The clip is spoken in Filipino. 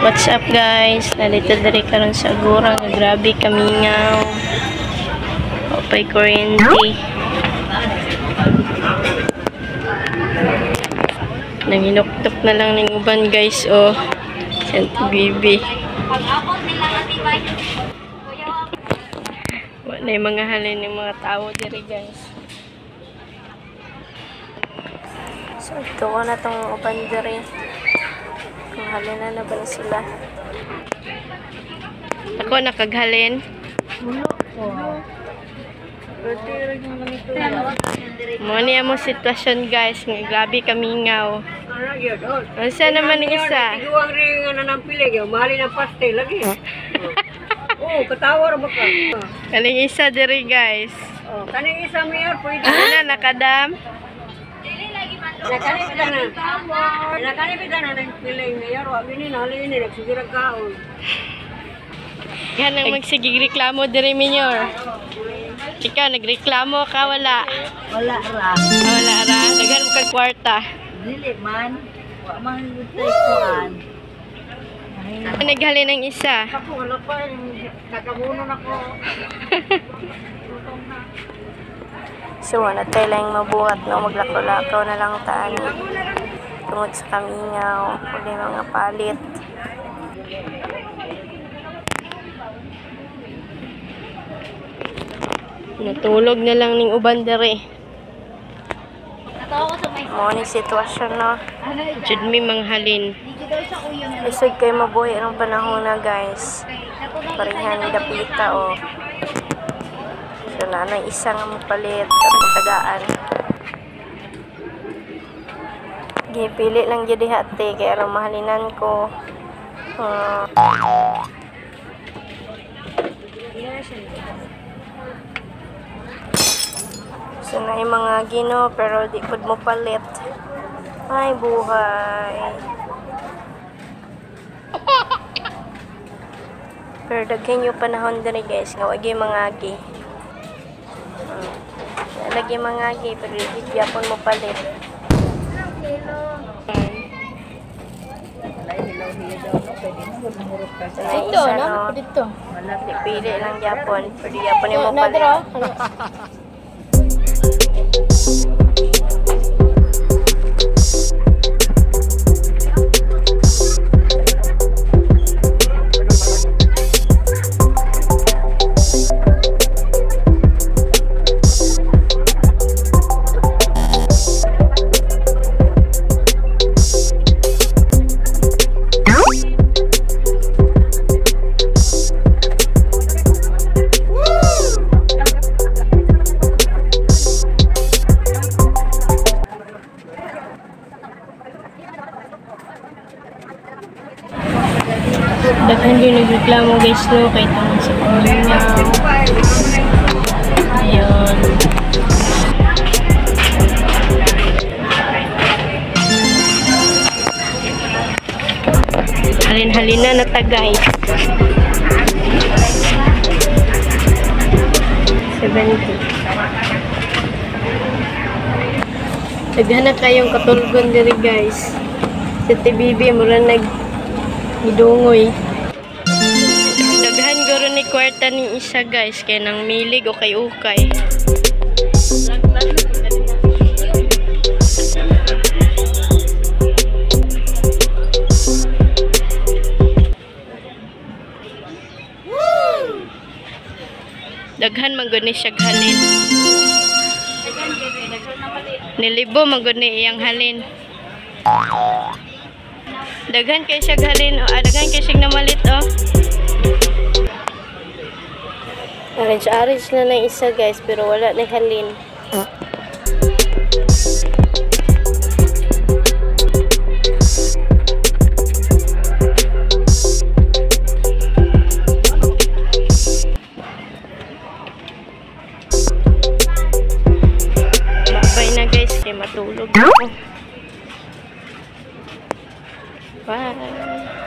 What's up guys? Nalito diri karon sa Agora nga grabe kamingaw. Opay kuryente. Nanginuktok na lang ning uban guys oh. Sento bibi. Wala yung mga halin ng mga tao diri guys. So ito ko na tong uban diri. Kung halina na ba na sila? Ako nakaghalin. Mo niya mo sitwasyon guys, nga grabe kamingaw. Unsa naman ni isa? Iguang ring na nang pilig, mahali ng pastel lagi. Oh, katawa ra ba ka? Kaning isa diri guys. Oh, kaning isa mayor pwede. Ano na nakadam? Nakanipita na ng piling mayor, wa bini nali ini nagsigira kaon. Yan ang magsigireklamo diri minyor. Ikaw nagreklamo ka wala? Wala ra. Wala ra, daghan mo kag kwarta. Dili man, wa man gutay kuan. Naghalin ng isa. Ako wala pa nakabuno na ko. So, natay lang mabuhat no, maglakaw-lakaw na lang taan. Tungod sa kamingaw, uli mga palit. Natulog na lang ning uban dere. Mo ni sitwasyon no. Jud mi manghalin. Isig kay mabuhi ang panahon na guys. Parehan ni dapita o. So nanay isa nga mapalit at tagaan. Gipili lang jud hati kay aron mahalinan ko. So na yung mga gino pero di pud mo palit. Ay buhay. Pero daghan yung panahon diri guys nga wagi mga agi. Lagi mga agi pero di gyapon mo palit. Ito na dito. Pili lang gyapon pero gyapon mo palit. Daghan din nagreklamo guys no kay tungod sa kamingaw. Ayun. Halin-halina na ta guys. 70. Daghan na kayong katulgon diri guys. Sa TBB mura idungoy. Daghan guro ni kwarta ni isa guys kay nang milig o kay ukay. Daghan man gud ni siya halin. Nilibo man gud ni iyang halin. Daghan kay siya halin o daghan kay siya namalit o. Orange na na isa guys pero wala na halin. Bye na guys kay matulog ako. Bye.